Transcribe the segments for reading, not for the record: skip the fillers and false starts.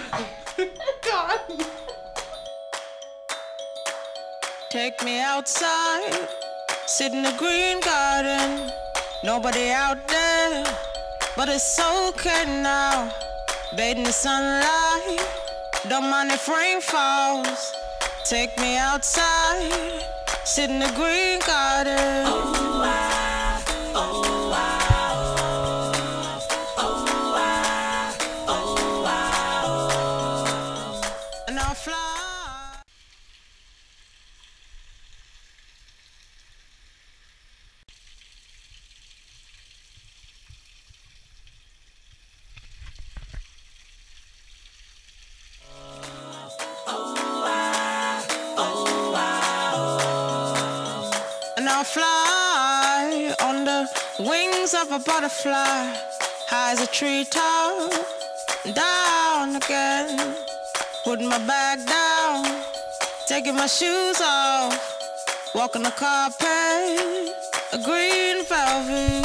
God. Take me outside, sit in the green garden. Nobody out there, but it's okay now. Bathe in the sunlight, don't mind if rain falls. Take me outside, sit in the green garden. Oh, I, oh, I, oh, I, oh, I, oh. And I'll fly. I'll fly on the wings of a butterfly, high as a treetop, down again. Putting my bag down, taking my shoes off, walking the carpet, a green velvet.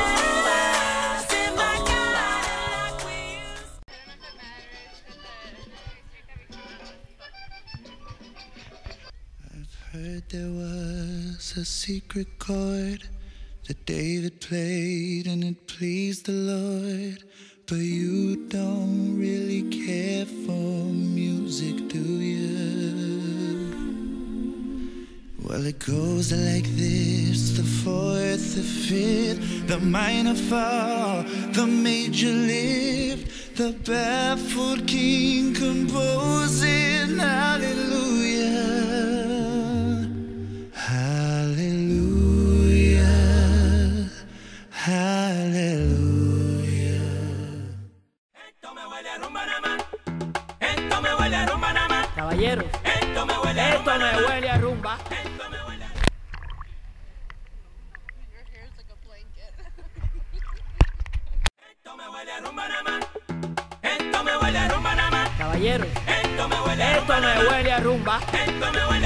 Heard there was a secret chord that David played and it pleased the Lord. But you don't really care for music, do you? Well, it goes like this: the fourth, the fifth, the minor fall, the major lift, the baffled king composing hallelujah. Hallelujah, hallelujah. Esto me huele a rumba nada más. Esto me huele a rumba nada más. Caballeros, Esto me huele a rumba nada más. huele a rumba. Esto me huele a... Your hair's like a blanket. Esto me huele a rumba nada más. Esto me huele a rumba nada más. Caballeros, Esto me huele a rumba nada más. a rumba. Esto me huele